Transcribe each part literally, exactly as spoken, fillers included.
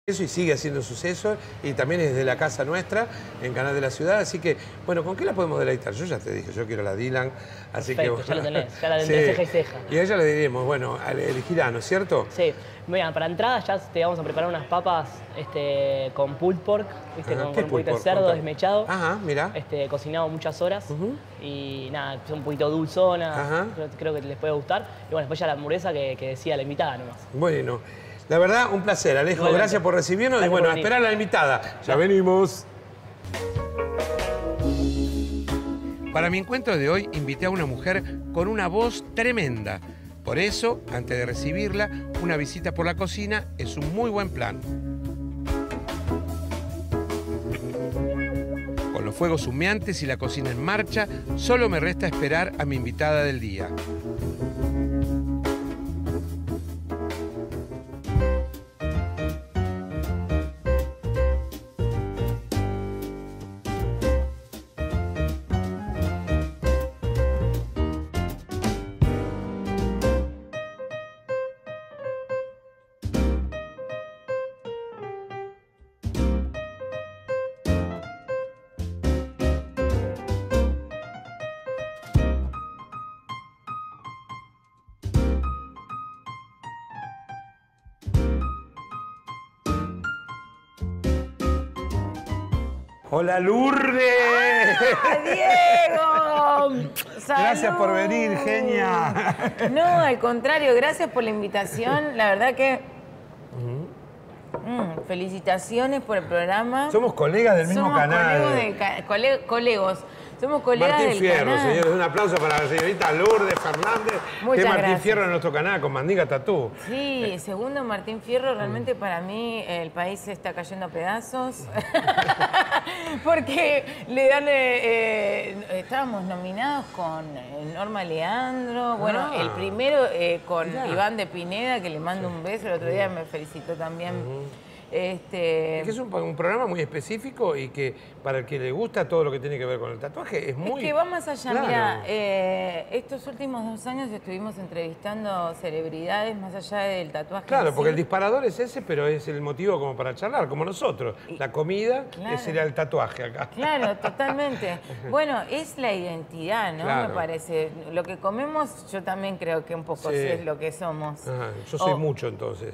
Eso y sigue haciendo suceso, y también es de la casa nuestra, en Canal de la Ciudad, así que, bueno, ¿con qué la podemos deleitar? Yo ya te dije, yo quiero la Dylan, así Perfecto, que... ya lo tenés, ya la tendré sí. ceja y ceja. Y a ella le diríamos, bueno, elegirá, ¿no es cierto? Sí, mira, para entrada ya te vamos a preparar unas papas este, con pulled pork, ¿viste? Ajá. con, ¿Qué con un poquito de pulled pork? cerdo Contame. desmechado. Ajá, mira. Este, cocinado muchas horas. Uh-huh. Y nada, son un poquito dulzonas, Ajá. creo, creo que les puede gustar. Y bueno, después ya la hamburguesa que, que decía la invitada nomás. Bueno, la verdad, un placer, Alejo. Igualmente. Gracias por recibirnos. Gracias y bueno, por a venir. esperar a la invitada. Ya venimos. Para mi encuentro de hoy, invité a una mujer con una voz tremenda. Por eso, antes de recibirla, una visita por la cocina es un muy buen plan. Con los fuegos humeantes y la cocina en marcha, solo me resta esperar a mi invitada del día. ¡Hola, Lourdes! ¡Diego! Gracias por venir, genia. No, al contrario, gracias por la invitación. La verdad que... Mm, felicitaciones por el programa. Somos colegas del mismo Somos canal. Colegos del ca cole colegos. Somos colegas Martín del Fierro, canal. señores. Un aplauso para la señorita Lourdes Fernández. Muchas que es Martín gracias. Fierro en nuestro canal con Mandinga Tatú. Sí, segundo Martín Fierro, realmente para mí el país se está cayendo a pedazos. Porque le dan, eh, eh, estábamos nominados con eh, Norma Leandro, bueno, Ah, el primero eh, con mirá. Iván de Pineda, que le mando un beso, el otro día me felicitó también. Uh-huh. Este... Es que es un, un programa muy específico y que para el que le gusta todo lo que tiene que ver con el tatuaje es muy... Es que va más allá, Claro. mira, eh, estos últimos dos años estuvimos entrevistando celebridades más allá del tatuaje. Claro, en porque sí. el disparador es ese, pero es el motivo como para charlar, como nosotros. La comida Claro. sería el tatuaje acá. Claro, totalmente. Bueno, es la identidad, ¿no? Claro. Me parece. Lo que comemos, yo también creo que un poco Sí. sí es lo que somos. Ajá, yo soy O- mucho entonces.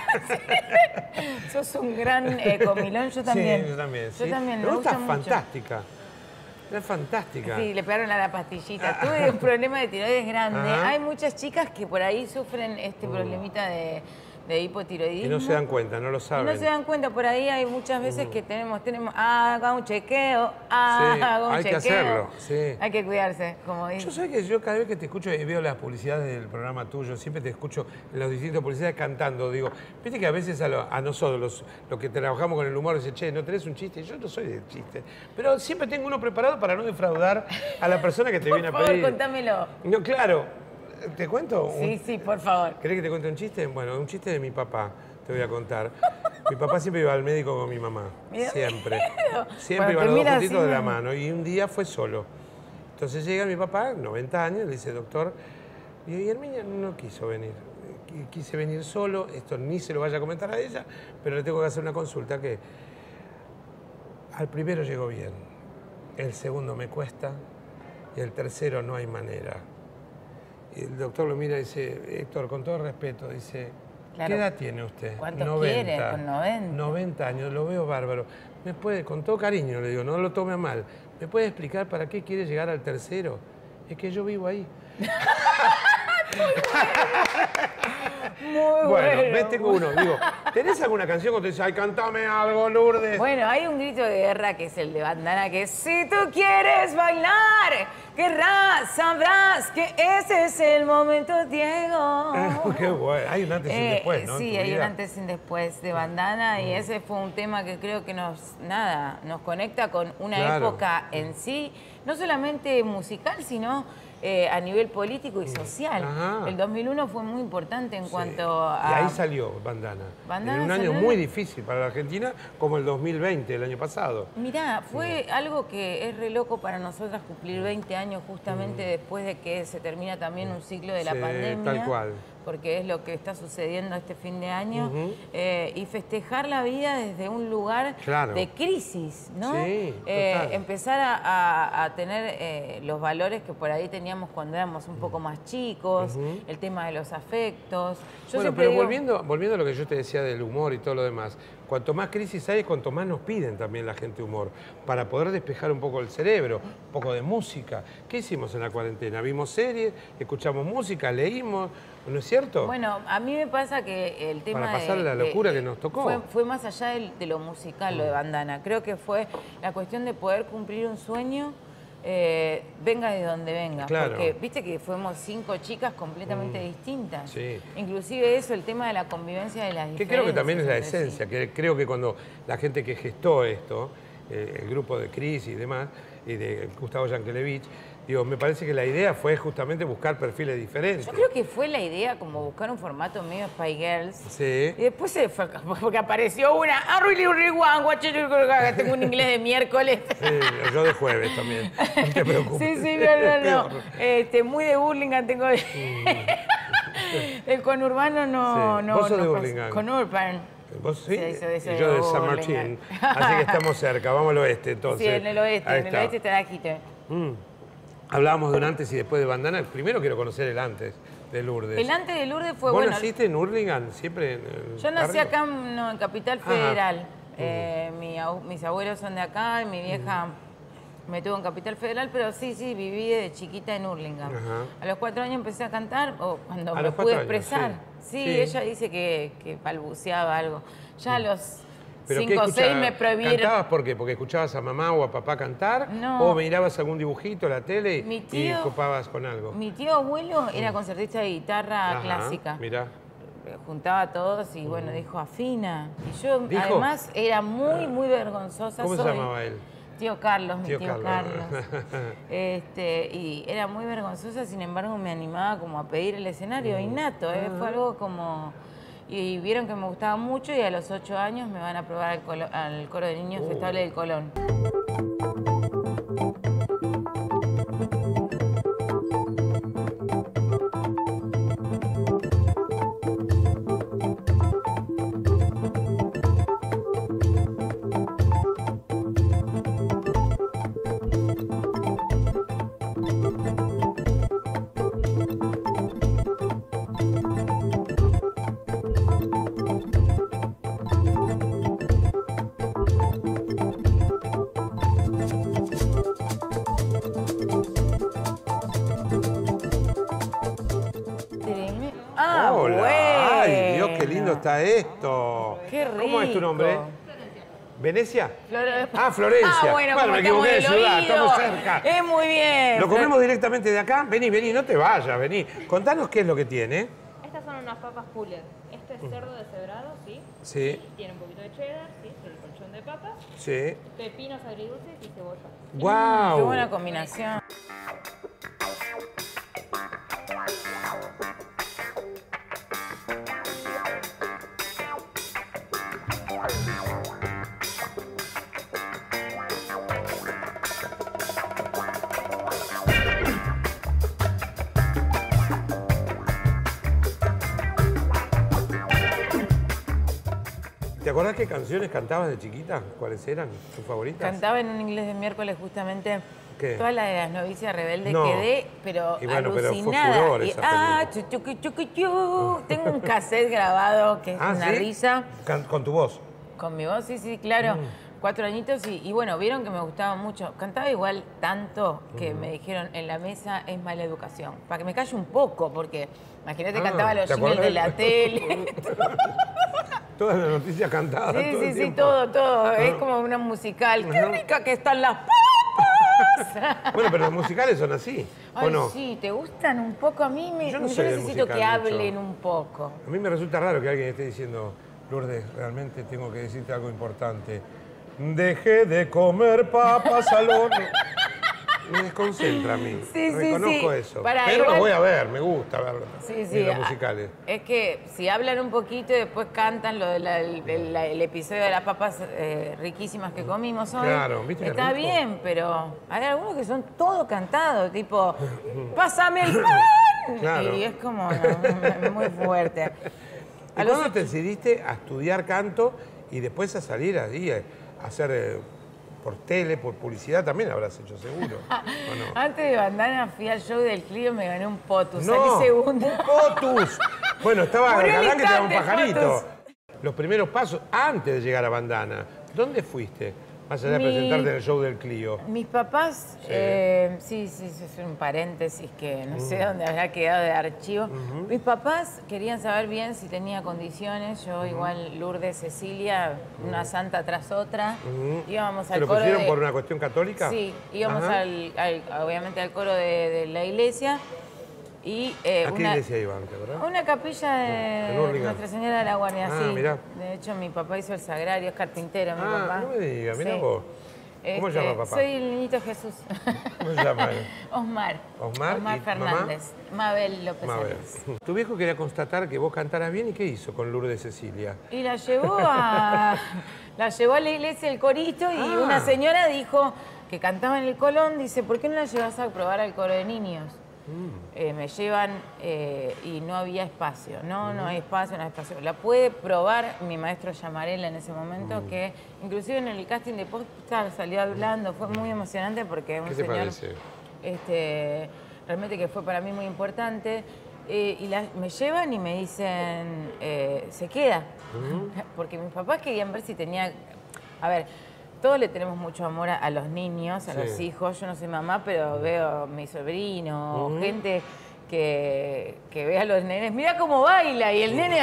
Sos un gran eh, comilón, yo también. Sí, yo también. Yo sí. también, me Pero gusta estás mucho. fantástica. Es fantástica. Sí, le pegaron a la pastillita. Tuve un problema de tiroides grande. Ajá. Hay muchas chicas que por ahí sufren este problemita de, de hipotiroidismo. Y no se dan cuenta, no lo Y saben. no se dan cuenta, por ahí hay muchas veces que tenemos, tenemos, haga un chequeo, haga un hay que chequeo. hacerlo, sí. Hay que cuidarse, como Yo dice. sé que yo cada vez que te escucho y veo las publicidades del programa tuyo, siempre te escucho en las distintas publicidades cantando. Digo, viste que a veces a, lo- a nosotros, los, los que trabajamos con el humor, dicen, che, ¿no tenés un chiste? Yo no soy de chiste. Pero siempre tengo uno preparado para no defraudar a la persona que te viene a Por favor, pedir. contámelo. No, claro. ¿Te cuento? Sí, Un- sí, por favor. ¿Querés que te cuente un chiste? Bueno, un chiste de mi papá, te voy a contar. Mi papá siempre iba al médico con mi mamá. Me da Siempre. miedo. Siempre Cuando iban los te dos mira juntitos así, de la me- mano. Y un día fue solo. Entonces llega mi papá, noventa años, le dice, doctor, y el niño no quiso venir. Qu- Quise venir solo, esto ni se lo vaya a comentar a ella, pero le tengo que hacer una consulta que al primero llegó bien, el segundo me cuesta y el tercero no hay manera. Y el doctor lo mira y dice, Héctor, con todo respeto, dice, Claro. ¿qué edad tiene usted? ¿Cuántos quiere? Con noventa. noventa años, lo veo bárbaro. ¿Me puede, con todo cariño le digo, no lo tome a mal, ¿me puede explicar para qué quiere llegar al tercero? Es que yo vivo ahí. Muy Bueno, bueno. ves, tengo uno. Digo, ¿tenés alguna canción cuando te dice, ay, cantame algo, Lourdes? Bueno, hay un grito de guerra que es el de Bandana, que es, si tú quieres bailar, querrás, sabrás que ese es el momento, Diego. Qué bueno. Hay un antes y un Eh, después, ¿no? en Sí, tu hay un vida. antes y un después de Bandana y ese fue un tema que creo que nos, nada, nos conecta con una Claro. época en sí, no solamente musical, sino eh, a nivel político y social. Ajá. El dos mil uno fue muy importante en Sí. cuanto a... Y ahí salió Bandana. Bandana en un año salió- muy difícil para la Argentina, como el dos mil veinte, el año pasado. Mirá, fue algo que es re loco para nosotras cumplir veinte años justamente después de que se termina también un ciclo de la Sí, pandemia. tal cual. porque es lo que está sucediendo este fin de año, Ujú. eh, y festejar la vida desde un lugar Claro. de crisis, ¿no? Sí, Eh, total. empezar a, a- a tener eh, los valores que por ahí teníamos cuando éramos un poco más chicos, Ujú. el tema de los afectos. Yo Bueno, siempre pero digo- volviendo, volviendo a lo que yo te decía del humor y todo lo demás, cuanto más crisis hay, cuanto más nos piden también la gente humor, para poder despejar un poco el cerebro, un poco de música. ¿Qué hicimos en la cuarentena? Vimos series, escuchamos música, leímos, ¿no es cierto? Bueno, a mí me pasa que el tema Para de- pasar la de- locura que nos tocó. Fue, fue más allá del- de, lo musical, lo de Bandana. Creo que fue la cuestión de poder cumplir un sueño, eh, venga de donde venga. Claro. Porque viste que fuimos cinco chicas completamente distintas. Sí. Inclusive eso, el tema de la convivencia de las Que diferencias. creo que también es la entre sí. esencia, que creo que cuando la gente que gestó esto, eh, el grupo de Cris y demás, y de Gustavo Yankelevich, digo, me parece que la idea fue justamente buscar perfiles diferentes. Yo creo que fue la idea como buscar un formato medio Spy Girls. Sí. Y después se fue, porque apareció una, "I really, really want what you do", que tengo un inglés de miércoles. Sí, yo de jueves también, no te preocupes. Sí, sí, no, no, no. Peor. Este, muy de Burlingame tengo. El conurbano no. Sí. no Vos sos no de pasa. Burlingame. Conurban. ¿Vos sí? Sí, soy- soy y yo de de San Burlingame. Martín. Así que estamos cerca, vamos al oeste entonces. Sí, en el oeste, Ahí en el está. oeste está la quite. Mm. Hablábamos de un antes y después de Bandana. Primero quiero conocer el antes de Lourdes. El antes de Lourdes fue ¿Vos bueno. naciste en Hurlingham? ¿Siempre en el Yo nací barrio? acá no, en Capital Ajá. Federal. Eh, mi abu- mis abuelos son de acá y mi vieja me tuvo en Capital Federal, pero sí, sí, viví de chiquita en Hurlingham. Ajá. A los cuatro años empecé a cantar, o cuando A me los pude cuatro años, expresar. sí. Sí, Sí. ella dice que, que balbuceaba algo. Ya a los ¿Pero qué cinco o seis escuchabas? me prohibieron. ¿Cantabas por qué? ¿Porque escuchabas a mamá o a papá cantar? No. ¿O mirabas algún dibujito, la tele y, Mi y tío- copabas con algo? Mi tío abuelo era concertista de guitarra Ajá, clásica. Mirá. Juntaba a todos y bueno, dijo afina. Y yo ¿Dijo? además era muy, muy vergonzosa. ¿Cómo se soy. llamaba él? Tío Carlos, mi Tío tío, Carlos. Carlos. Este, y era muy vergonzosa, sin embargo me animaba como a pedir el escenario, innato, ¿eh? Fue algo como... Y vieron que me gustaba mucho y a los ocho años me van a probar al, colo- al coro de niños Oh. estable del Colón. Treme- Ah, Hola. bueno. ¡Ay, Dios, qué lindo está esto! Qué ¿Cómo es tu nombre? rico. ¿Venecia? Flor- Ah, Florencia. Ah, bueno, Bueno, como me equivoqué de estamos del ciudad, oído. estamos cerca. Es muy bien. ¿Lo comemos directamente de acá? Vení, vení, no te vayas, vení. Contanos qué es lo que tiene. Estas son unas papas Fuller. Esto es cerdo deshebrado, ¿sí? Sí, Tiene un poquito de cheddar, ¿sí? El colchón de papas, sí. pepinos agridulces y cebolla. ¡Guau! Qué buena combinación. ¿Te acordás qué canciones cantabas de chiquita? ¿Cuáles eran tus favoritas? Cantaba en un inglés de miércoles justamente ¿Qué? toda la de las novicias rebeldes. No. Quedé, pero Y bueno, pero fue alucinada. furor Y, esa ah, película. chu, chu, chu, chu. Tengo un cassette grabado que es Ah, una ¿sí? risa. Can- con tu voz. Con mi voz, sí, sí, claro. Mm. Cuatro añitos y, y bueno, vieron que me gustaba mucho. Cantaba igual tanto que me dijeron en la mesa es mala educación. Para que me calle un poco, porque imagínate, Ah, cantaba los ¿te jingles de acordás? la tele. Todas las noticias cantadas. Sí, todo sí, el sí, tiempo. todo, todo. Es Ah. como una musical. ¡Qué Ajá. rica que están las papas! Bueno, pero los musicales son así, ¿o Ay, no? sí, ¿te gustan un poco? A mí me, Yo yo, no soy de necesito musical que mucho. hablen un poco. A mí me resulta raro que alguien esté diciendo, Lourdes, realmente tengo que decirte algo importante. Dejé de comer papas al horno. Me desconcentra a mí. Sí, sí, Reconozco sí. eso. Para, Pero igual- lo voy a ver, me gusta verlo. Sí, Y sí. los ah, musicales. Es que si hablan un poquito y después cantan lo del el, el episodio de las papas eh, riquísimas que comimos hoy. Claro, ¿viste qué Está rico? bien, pero hay algunos que son todo cantado, tipo, pásame el pan. Claro. y es como no, muy fuerte. ¿Y cuándo te decidiste a estudiar canto y después a salir ahí a hacer eh, por tele, por publicidad también habrás hecho seguro? ¿O no? Antes de Bandana fui al show del Clio y me gané un Potus, No, salí segunda. un Potus. Bueno, estaba Murió al Galán que te daba un instante, pajarito. Potus. Los primeros pasos antes de llegar a Bandana, ¿dónde fuiste? Más allá de Mi- presentarte en el show del Clio. Mis papás, sí, eh, sí, sí, eso es un paréntesis que no sé dónde habrá quedado de archivo. Uh-huh. Mis papás querían saber bien si tenía condiciones. Yo, uh-huh. igual Lourdes, Cecilia, uh-huh. una santa tras otra. Uh-huh. Íbamos al ¿Te lo coro. pusieron de... por una cuestión católica? Sí, íbamos al, al, obviamente al coro de, de la iglesia. Y, eh, ¿A qué una, iglesia iban, verdad? A una capilla de Nuestra Señora de la Guardia, ah, sí. Mirá. De hecho, mi papá hizo el sagrario, es carpintero, mi ah, papá. no me digas, mirá sí. vos. ¿Cómo este, se llama papá? Soy el niñito Jesús. ¿Cómo se llama él? Osmar. Osmar. Osmar ¿Y Fernández. mamá? Mabel López Mabel. Arias. Tu viejo quería constatar que vos cantaras bien, ¿y qué hizo con Lourdes Cecilia? Y la llevó a la llevó a la iglesia el corito y ah. una señora dijo que cantaba en el Colón, dice, ¿por qué no la llevas a probar al coro de niños? Mm. Eh, me llevan eh, y no había espacio. No, mm. no hay espacio, no hay espacio. La puede probar mi maestro Llamarela en ese momento, mm. que inclusive en el casting de Posta salió hablando. Fue muy emocionante porque un ¿Qué te señor parece? Este, realmente que fue para mí muy importante. Eh, y la, me llevan y me dicen, eh, se queda. Mm. Porque mis papás querían ver si tenía... A ver, todos le tenemos mucho amor a, a los niños, a sí. los hijos. Yo no soy mamá, pero veo a mi sobrino, uh-huh. gente que, que ve a los nenes. Mira cómo baila y el nene...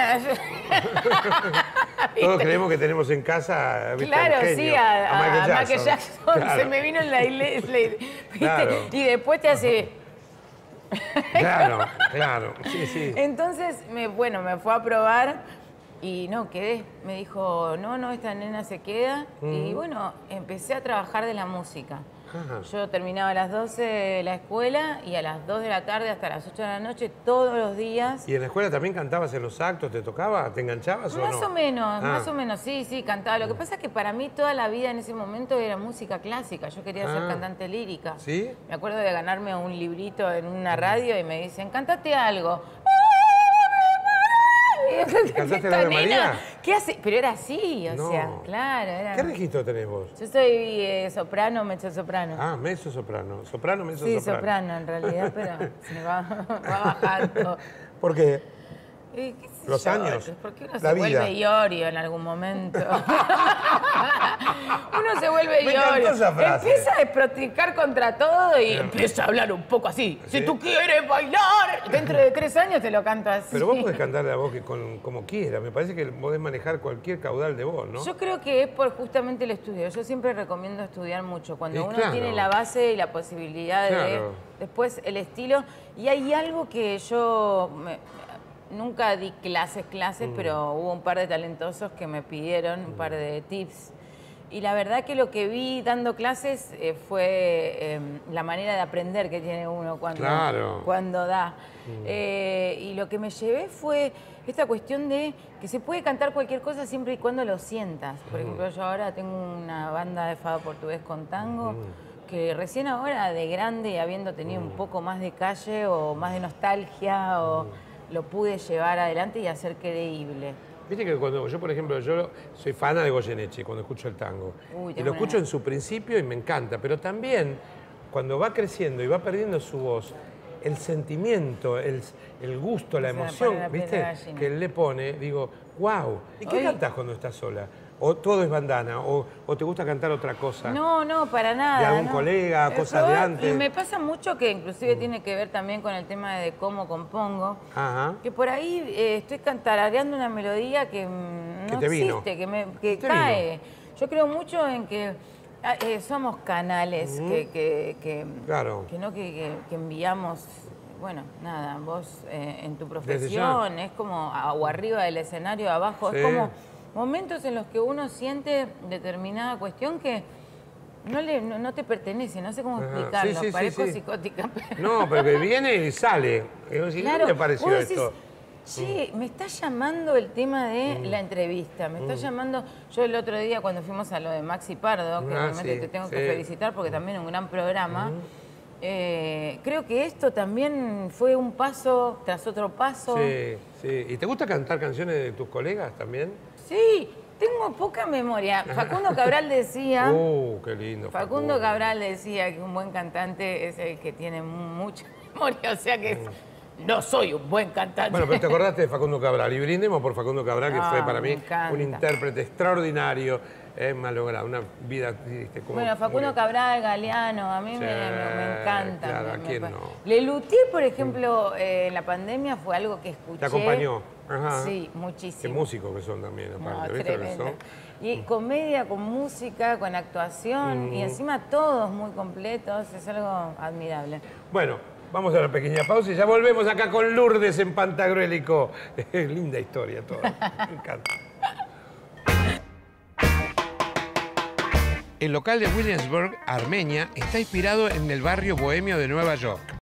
Todos creemos que tenemos en casa, ¿viste? Claro, genio, sí, a, a, a Michael Jackson. Michael Jackson. Claro. Se me vino en la iglesia, ¿viste? Claro. Y después te hace... Claro, claro, sí, sí. Entonces, me, bueno, me fue a probar... Y no, quedé. Me dijo, no, no, esta nena se queda. Uh-huh. Y bueno, empecé a trabajar de la música. Uh-huh. Yo terminaba a las doce de la escuela y a las dos de la tarde hasta las ocho de la noche, todos los días. ¿Y en la escuela también cantabas en los actos? ¿Te tocaba? ¿Te enganchabas o no? Más o menos, ah. más o menos, sí, sí, cantaba. Lo que pasa es que para mí toda la vida en ese momento era música clásica. Yo quería ah. ser cantante lírica. ¿Sí? Me acuerdo de ganarme un librito en una radio y me dicen, cántate algo. ¿Cantaste la de María? ¿Qué hace? Pero era así, o no. sea, claro. Era... ¿Qué registro tenés vos? Yo soy eh, soprano, mezzo soprano. Ah, mezzo soprano. Soprano, mezzo sí, soprano. Sí, soprano en realidad, pero se me va, va bajando. ¿Por qué? Eh, ¿qué sé Los yo? años. Porque uno la se vida. vuelve Iorio en algún momento. Uno se vuelve Iorio. Empieza a desproticar contra todo y Bien. empieza a hablar un poco así. ¿Sí? Si tú quieres bailar, dentro de tres años te lo canto así. Pero vos podés cantar la voz que con, como quieras. Me parece que podés manejar cualquier caudal de voz, ¿no? Yo creo que es por justamente el estudio. Yo siempre recomiendo estudiar mucho. Cuando y uno claro. tiene la base y la posibilidad claro. de... Después el estilo. Y hay algo que yo... Me, Nunca di clases, clases, mm. pero hubo un par de talentosos que me pidieron un par de tips. Y la verdad que lo que vi dando clases eh, fue eh, la manera de aprender que tiene uno cuando, claro. cuando da. Mm. Eh, y lo que me llevé fue esta cuestión de que se puede cantar cualquier cosa siempre y cuando lo sientas. Por mm. ejemplo, yo ahora tengo una banda de fado portugués con tango, mm. que recién ahora de grande, habiendo tenido mm. un poco más de calle o más de nostalgia, o... Mm. lo pude llevar adelante y hacer creíble. Viste que cuando yo, por ejemplo, yo soy fana de Goyeneche cuando escucho el tango. Uy, y lo escucho en su principio y me encanta, pero también cuando va creciendo y va perdiendo su voz, el sentimiento, el, el gusto, la emoción, la ¿viste? Que él le pone, digo, wow. ¿Y qué Hoy... cantás cuando estás sola? ¿O todo es bandana? ¿O, o te gusta cantar otra cosa? No, no, para nada. ¿De algún no. colega, eh, cosas de antes? Y me pasa mucho que inclusive mm. tiene que ver también con el tema de cómo compongo. Ajá. Que por ahí eh, estoy cantarareando una melodía que no que te vino. existe, que, me, que cae. Vino. Yo creo mucho en que eh, somos canales mm. que, que, que, claro. que, no, que, que, que enviamos... Bueno, nada, vos eh, en tu profesión, es como o arriba del escenario, abajo, sí. es como... momentos en los que uno siente determinada cuestión que no, le, no, no te pertenece, no sé cómo Ajá. explicarlo, sí, sí, parezco sí, sí. psicótica. Pero... No, pero que viene y sale. Decir, claro, ¿dónde apareció decís, esto? Sí, mm. me está llamando el tema de mm. la entrevista, me está mm. llamando... Yo el otro día cuando fuimos a lo de Maxi Pardo, que ah, realmente sí, te tengo sí. que felicitar porque también un gran programa, mm. Eh, creo que esto también fue un paso tras otro paso. Sí, sí. ¿Y te gusta cantar canciones de tus colegas también? Sí, tengo poca memoria. Facundo Cabral decía... ¡Uh, qué lindo! Facundo, Facundo Cabral decía que un buen cantante es el que tiene mucha memoria, o sea que es, no soy un buen cantante. Bueno, pero te acordaste de Facundo Cabral. Y brindemos por Facundo Cabral, que Ah, fue para me mí encanta. un intérprete extraordinario, eh, malogrado, una vida... ¿viste? Como Bueno, Facundo murió. Cabral, Galeano, a mí Sí, me, me- me encanta. claro, me- ¿a me quién pa- no? Lelutier, por ejemplo, eh, en la pandemia fue algo que escuché. ¿Te acompañó? Ajá. Sí, Qué muchísimo. músicos que son también, No, aparte. ¿Viste lo que tremendo. son? Y comedia con música, con actuación, y encima todos muy completos, es algo admirable. Bueno, vamos a la pequeña pausa y ya volvemos acá con Lourdes en Pantagruélico. Linda historia toda, me encanta. El local de Williamsburg, Armenia, está inspirado en el barrio bohemio de Nueva York.